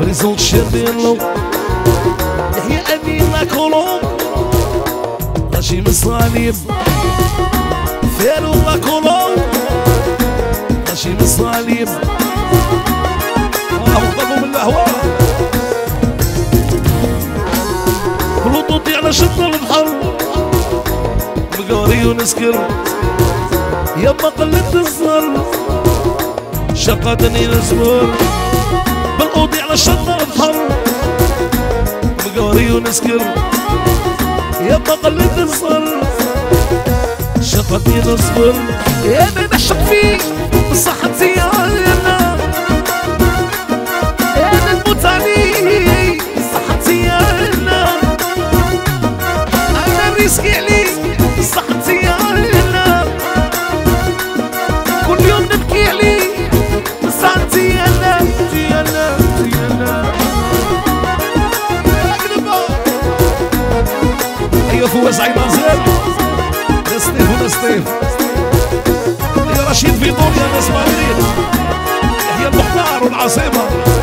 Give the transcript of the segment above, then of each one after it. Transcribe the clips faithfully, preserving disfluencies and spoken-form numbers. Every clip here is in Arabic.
ريزون شيرلو يحيى أمينة كولوم رجيم الصليب فيرو لا كولوم رجيم الصليب أفضل من الأهواء بلوطوطي على شط البحر مقاري ونسكر يما قلت الزر شقتني الزور بالقوطي على شط البحر مقاري ونسكر يما قلت الزر شقتني الزور يا ما نشق فيك بصحتي انا انا نموت عليك بصحتي انا انا ريسكي عليك بصحتي انا كل يوم نبكي عليك بصحتي انا انتي انا انتي انا ايوه فواز عينازل يا ستيف ولا ستيف يا رشيد في دور يا ناس مغرب هي المختار والعاصمة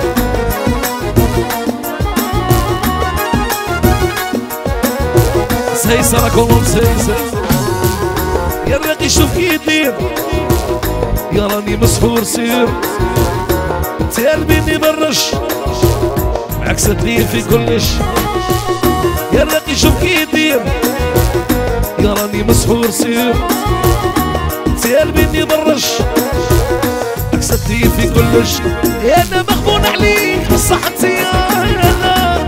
سيسرة كولون سيسر يا الراقي شوف كي يدير يا راني مسحور سير تقلبيني برش معاك سدين في كلش يا الراقي شوف كي يدير يا راني مسحور سير تقلبيني برش معاك سدين في كلش يا انا مغبون عليك بصحتي انا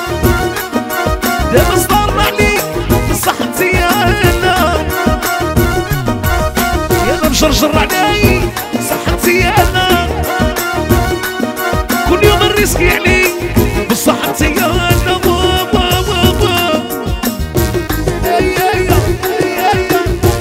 يا مصدر عليك بصحتي انا يا انا مشرشر علي بصحتي انا كل يوم الريسكي عليك بصحتي انا بابا بابا اي اي اي اي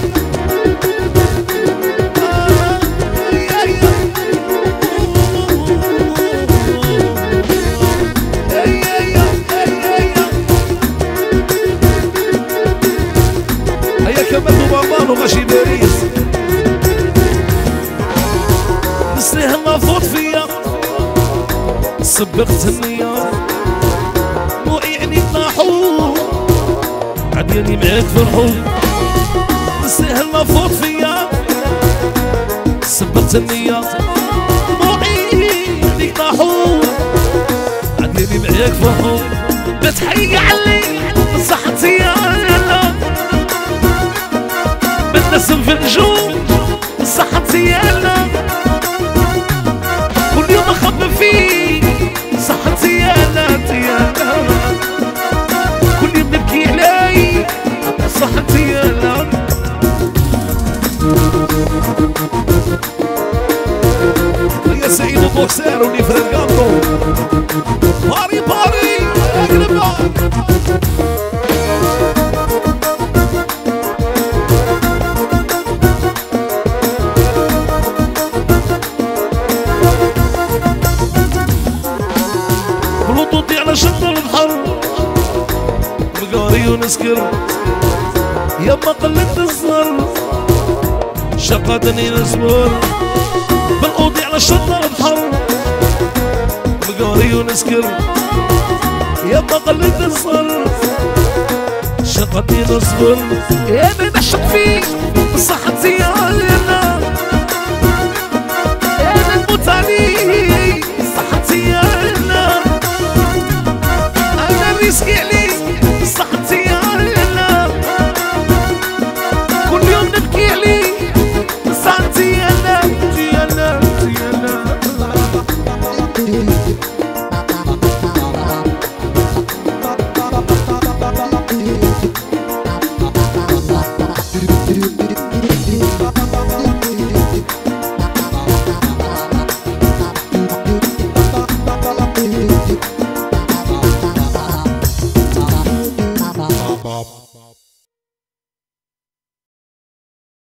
كملوا بابانو ماشي باريس نسليه نافوت فيا سبقت النية مو يعني طاحو عدياني معاك فرحو نسليه نافوت فيا سبقت النية مو يعني طاحو عدياني معاك فرحو بتحيي علي صحتي انا بتنسم في النجوم صحتي انا كل يوم اخبي فيك صحتي انا انا كل يوم نبكي علي صحتي انا يا سعيد بوكسير وني فرقانو باري باري اقلب على شط البحر مقاري ونسكر يما قلت الزر شقتني الزور بالقوطي على شط البحر مقاري ونسكر يما قلت الزر شقتني الزور يا ما نشق فيك بصحتي انا